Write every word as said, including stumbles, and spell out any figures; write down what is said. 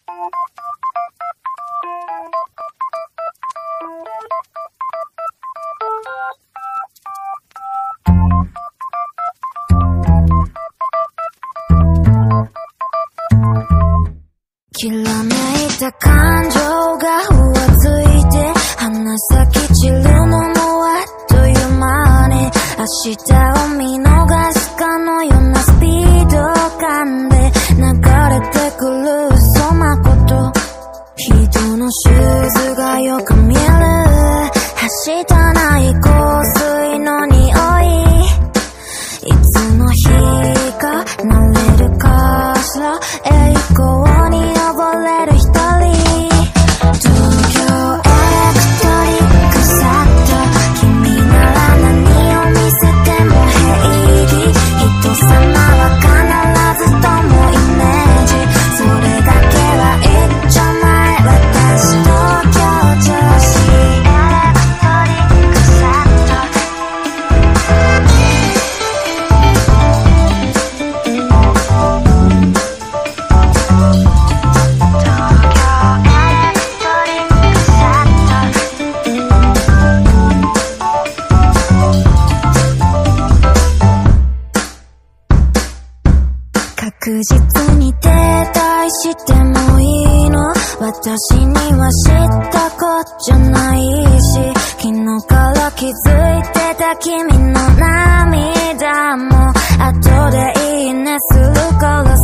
きらめいた感情がふわついて鼻先散るのもあっという間に明日を見逃すかのようなスピード感で流れてくる嘘まこと人のシューズがよく見えるはしたない香水の匂いいつの日か慣れるかしら栄光に溺れる一人東京エレクトリックサット君なら何を見せても平気人様は必ずともイメージそれだけは一丁前私東京女子エレクトリックサット確実に停滞してもいいの私には知ったこっちゃないし昨日から気づいてた君の涙も後でいいねするから